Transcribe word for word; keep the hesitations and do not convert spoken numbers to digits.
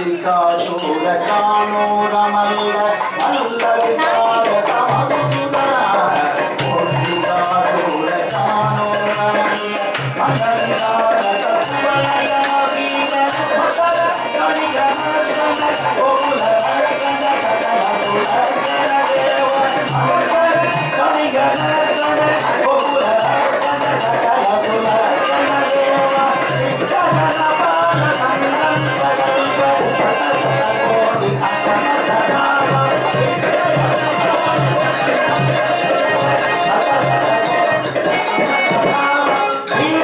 शिखासूर चाणूर मल्ल मल्ल विशारद मधुसूदन शिखासूर चाणूर मल्ल मल्ल विशारद सुवर्ण वीर मकर कणिक नर्तन गोकुल हरकंड सकल देव मकर कणिक नर्तन गोकुल हरकंड सकल देव जगन्नाथ संगम He